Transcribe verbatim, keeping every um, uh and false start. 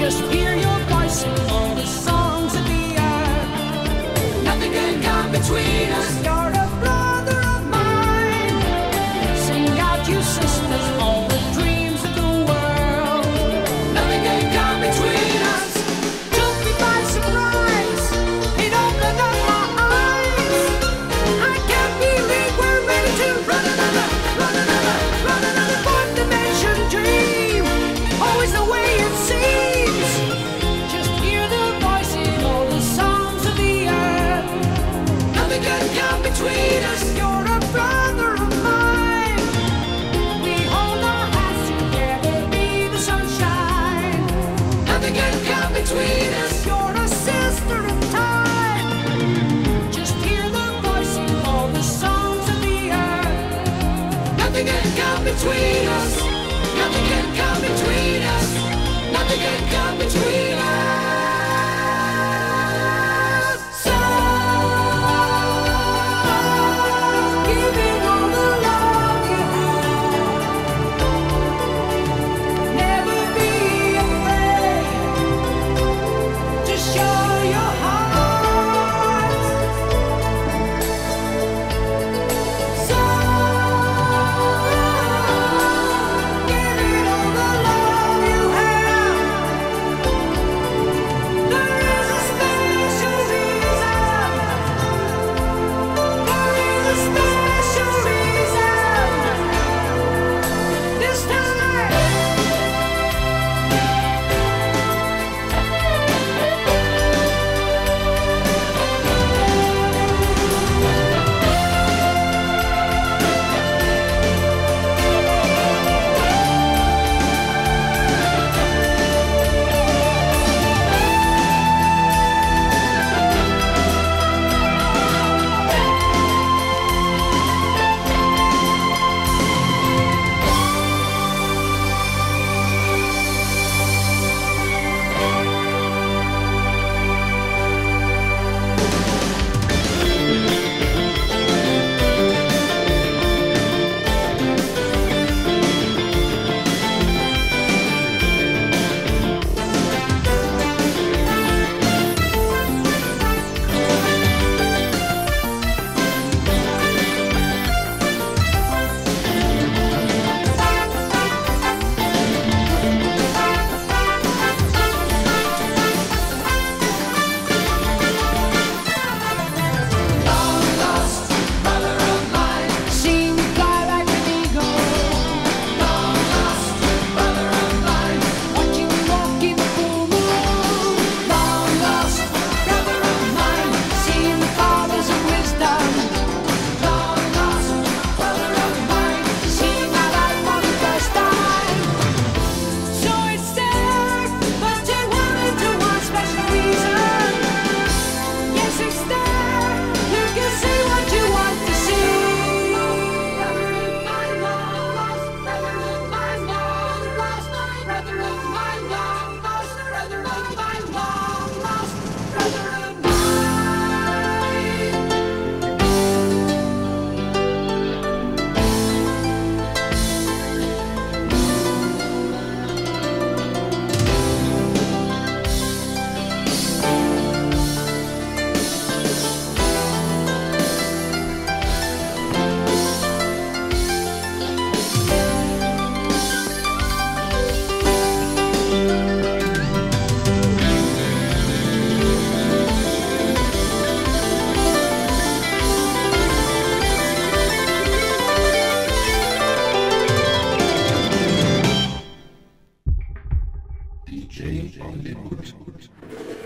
Just hear your voice in all the songs of the earth. Nothing can come between us. You're a brother of mine. Sing out, you sisters, all the dreams of the world. Nothing can come between us. Took me by surprise. It opened up my eyes. I can't believe we're ready to run another, run another, run another one dimension dream. Always the way it seems. Just hear the voice in all the songs of the earth. Nothing can come between us. You're a brother of mine. We hold our hands together, be the sunshine. Nothing can come between us. You're a sister of time. Just hear the voice in all the songs of the earth. Nothing can come between us. Nothing can come between us. Nothing can come between us. So give it all the love you have. Never be afraid to show your heart. So give it all the love you have. There is a special reason. There is a special reason. This time. D J Hollywood.